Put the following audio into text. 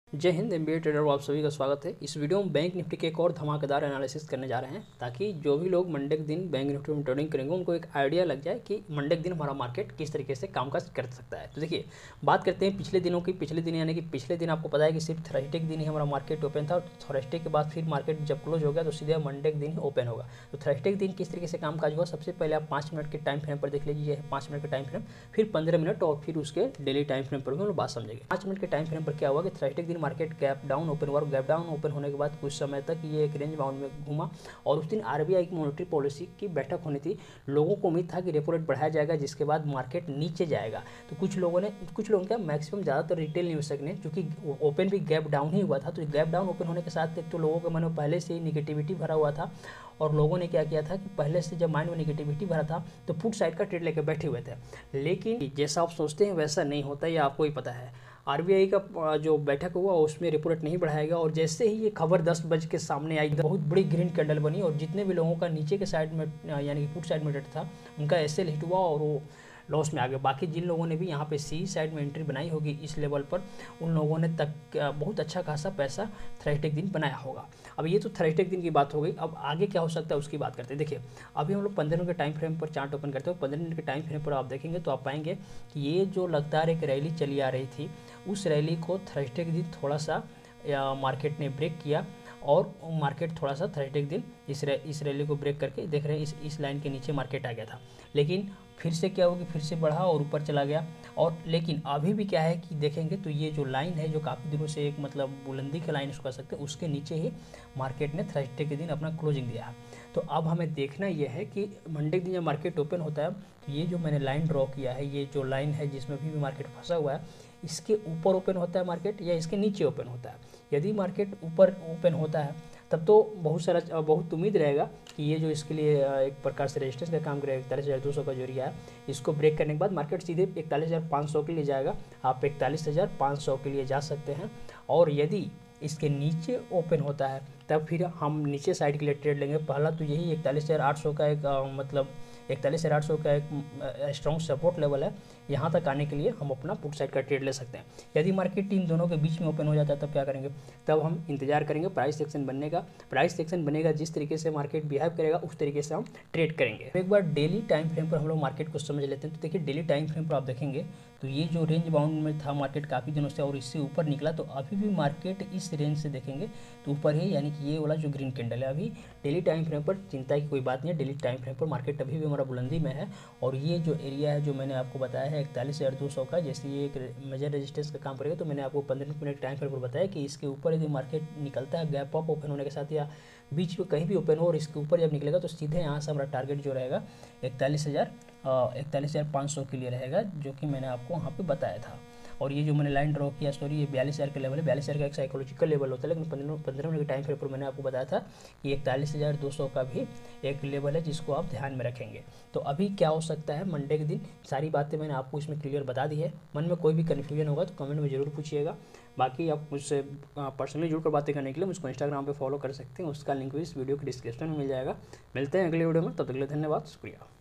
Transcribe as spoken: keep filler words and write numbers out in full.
जय Hind. MBA trader को आप सभी का स्वागत है। इस वीडियो में बैंक निफ्टी के एक और धमाकेदार एनालिसिस करने जा रहे हैं ताकि जो भी लोग मंडे के दिन बैंक निफ्टी में ट्रेडिंग करेंगे उनको एक आइडिया लग जाए कि मंडे के दिन हमारा मार्केट किस तरीके से कामकाज कर सकता है। तो देखिए, बात करते हैं पिछले दिनों की। पिछले दिन यानी कि पिछले दिन आपको पता है कि सिर्फ थर्सडे के दिन ही हमारा मार्केट ओपन था और थर्सडे के बाद फिर मार्केट जब क्लोज हो गया तो सीधे मंडे के दिन ही ओपन होगा। तो थर्सडे के दिन किस तरीके से कामकाज हुआ, सबसे पहले आप पाँच मिनट के टाइम फ्रेम पर देख लीजिए। पाँच मिनट का टाइम फ्रेम, फिर पंद्रह मिनट और फिर उसके डेली टाइम फ्रेम पर भी हम लोग बात समझेंगे। पाँच मिनट के टाइम फ्रेम पर क्या हुआ कि थर्सडे के दिन मार्केट गैप डाउन ओपन हुआ। गैप डाउन ओपन होने के बाद कुछ समय तक ये एक रेंज बाउंड में घूमा और उस दिन आरबीआई की मॉनेटरी पॉलिसी की बैठक होनी थी। लोगों को उम्मीद था कि रेपो रेट बढ़ाया जाएगा जिसके बाद मार्केट नीचे जाएगा। तो कुछ लोगों ने कुछ लोगों क्या मैक्सिमम ज़्यादातर रिटेल निवेशक ने, क्योंकि ओपन भी गैप डाउन ही हुआ था, तो गैप डाउन ओपन होने के साथ एक तो लोगों के मन में पहले से ही निगेटिविटी भरा हुआ था और लोगों ने क्या किया था कि पहले से जब माइंड में निगेटिविटी भरा था तो पुट साइड का ट्रेड लेकर बैठे हुए थे। लेकिन जैसा आप सोचते हैं वैसा नहीं होता, ये आपको ही पता है। आरबीआई का जो बैठक हुआ उसमें रेपो रेट नहीं बढ़ाएगा और जैसे ही ये खबर दस बज के सामने आई बहुत बड़ी ग्रीन कैंडल बनी और जितने भी लोगों का नीचे के साइड में यानी कि पुट साइड में रेट था उनका एसएल हिट हुआ और वो लॉस में आ गए। बाकी जिन लोगों ने भी यहाँ पे सी साइड में एंट्री बनाई होगी इस लेवल पर, उन लोगों ने तक बहुत अच्छा खासा पैसा थर्सडे के दिन बनाया होगा। अब ये तो थर्सडे के दिन की बात हो गई। अब आगे क्या हो सकता है उसकी बात करते हैं। देखिए, अभी हम लोग पंद्रह मिनट के टाइम फ्रेम पर चार्ट ओपन करते हैं। पंद्रह मिनट के टाइम फ्रेम पर आप देखेंगे तो आप पाएंगे कि ये जो लगातार एक रैली चली आ रही थी उस रैली को थर्सडे के दिन थोड़ा सा मार्केट ने ब्रेक किया और मार्केट थोड़ा सा थर्सडे के दिन इस रे, इस रैली को ब्रेक करके देख रहे हैं इस इस लाइन के नीचे मार्केट आ गया था। लेकिन फिर से क्या होगी, फिर से बढ़ा और ऊपर चला गया। और लेकिन अभी भी क्या है कि देखेंगे तो ये जो लाइन है जो काफ़ी दिनों से एक मतलब बुलंदी की लाइन इसको कह सकते हैं, उसके नीचे ही मार्केट ने थर्सडे के दिन अपना क्लोजिंग दिया है। तो अब हमें देखना यह है कि मंडे के दिन जब मार्केट ओपन होता है तो ये जो मैंने लाइन ड्रॉ किया है, ये जो लाइन है जिसमें भी, भी मार्केट फंसा हुआ है, इसके ऊपर ओपन होता है मार्केट या इसके नीचे ओपन होता है। यदि मार्केट ऊपर ओपन होता है तब तो बहुत सारा बहुत उम्मीद रहेगा कि ये जो इसके लिए एक प्रकार से रेजिस्टेंस का काम करेगा इकतालीस हज़ार दो सौ का जो एरिया है, इसको ब्रेक करने के बाद मार्केट सीधे इकतालीस हज़ार पाँच सौ के लिए जाएगा। आप इकतालीस हज़ार पाँच सौ के लिए जा सकते हैं। और यदि इसके नीचे ओपन होता है तब फिर हम नीचे साइड के लिए ट्रेड लेंगे। पहला तो यही इकतालीस हज़ार आठ सौ का एक आ, मतलब इकतालीस हज़ार आठ सौ का एक स्ट्रॉन्ग सपोर्ट लेवल है। यहाँ तक आने के लिए हम अपना पुट साइड का ट्रेड ले सकते हैं। यदि मार्केट इन दोनों के बीच में ओपन हो जाता है तब क्या करेंगे, तब हम इंतजार करेंगे प्राइस सेक्शन बनने का। प्राइस सेक्शन बनेगा, जिस तरीके से मार्केट बिहेव करेगा उस तरीके से हम ट्रेड करेंगे। एक बार डेली टाइम फ्रेम पर हम लोग मार्केट को समझ लेते हैं। तो देखिए, डेली टाइम फ्रेम पर आप देखेंगे तो ये जो रेंज बाउंड में था मार्केट काफ़ी दिनों से और इससे ऊपर निकला, तो अभी भी मार्केट इस रेंज से देखेंगे तो ऊपर है, यानी कि ये वाला जो ग्रीन कैंडल है। अभी डेली टाइम फ्रेम पर चिंता की कोई बात नहीं है। डेली टाइम फ्रेम पर मार्केट अभी भी हमारा बुलंदी में है और ये जो एरिया है जो मैंने आपको बताया है इकतालीस हज़ार दो सौ का, जैसे ये एक मेजर रेजिस्टेंस का काम करेगा, तो मैंने आपको पंद्रह मिनट टाइम फ्रेम पर बताया कि इसके ऊपर यदि मार्केट निकलता है गैप अप ओपन होने के साथ या बीच में कहीं भी ओपन हो और इसके ऊपर जब निकलेगा तो सीधे यहाँ से हमारा टारगेट जो रहेगा इकतालीस हज़ार इकतालीस हज़ार पाँच सौ के लिए रहेगा, जो कि मैंने आपको वहाँ पे बताया था। और ये जो मैंने लाइन ड्रॉ किया, सॉरी, ये बयालीस हज़ार का लेवल है। बयालीस हज़ार का एक साइकोलॉजिकल लेवल होता है, लेकिन पंद्रह पंद्रह मिनट के टाइम फ्रेम पर मैंने आपको बताया था कि इकतालीस हज़ार दो सौ का भी एक लेवल है जिसको आप ध्यान में रखेंगे। तो अभी क्या हो सकता है मंडे के दिन, सारी बातें मैंने आपको इसमें क्लियर बता दी है। मन में कोई भी कन्फ्यूजन होगा तो कमेंट में ज़रूर पूछिएगा। बाकी आप मुझसे पर्सनली जुड़कर बातें करने के लिए मुझको इंस्टाग्राम पे फॉलो कर सकते हैं, उसका लिंक भी इस वीडियो के डिस्क्रिप्शन में मिल जाएगा। मिलते हैं अगले वीडियो में, तब तक के लिए धन्यवाद, शुक्रिया।